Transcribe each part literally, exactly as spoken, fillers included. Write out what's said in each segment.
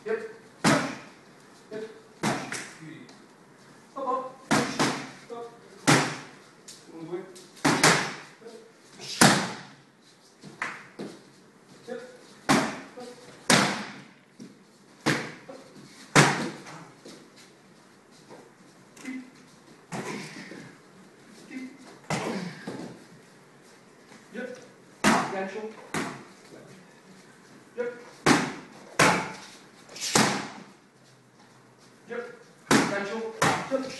Yep. Yep. Chiudi. Hop hop. Stop. uno, due. Yep. Yep. Gancio. Yep. Yep. Gancio. Yep.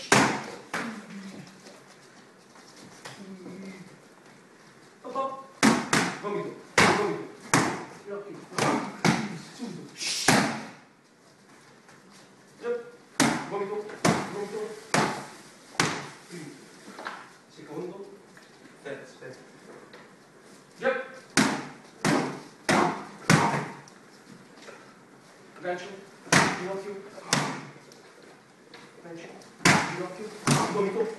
Hop hop. Gomito. Gomito. Ginocchio. Subito. Yep. Gomito. Gomito. Primo. Secondo. Terzo. Terzo. Yep. Gancio, ginocchio, gancio, ginocchio, gomito.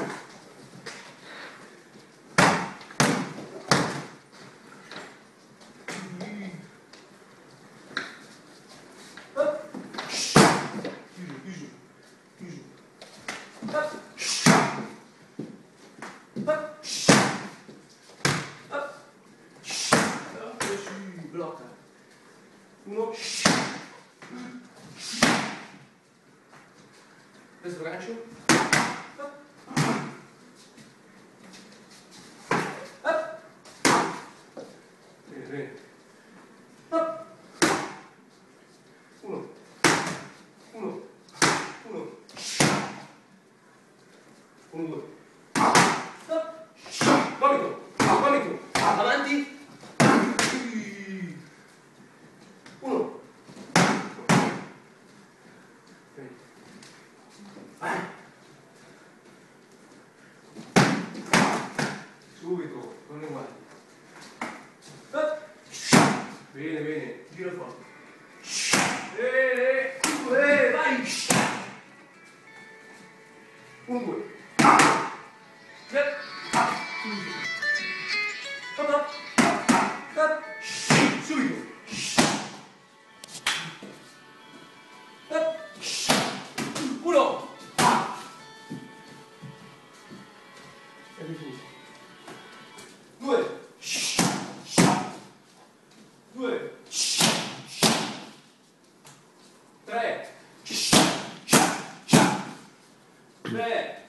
Up. Chiuso, chiuso, chiuso. Up. Up. Up. Dessus, blocca. Uno. Questo gancio. Up. Up. Bene, bene. Up. Uno. Uno. Uno. Uno, due. Up. Gomito. Gomito. Avanti. Uno. Bene. Vai. Subito, non è uguale. Bene, bene, gira fuori. Bene, due, vai. Uno, due. Yep. Hop, hop. Hop. Subito. Hop. Uno. E rifiuto. Due. Due. Tre. Tre.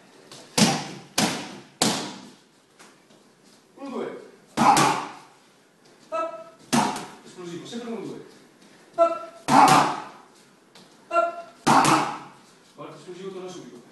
Uno, due. Hop. Esplosivo, sempre uno, due. Hop. Hop. Guarda, esplosivo torna subito.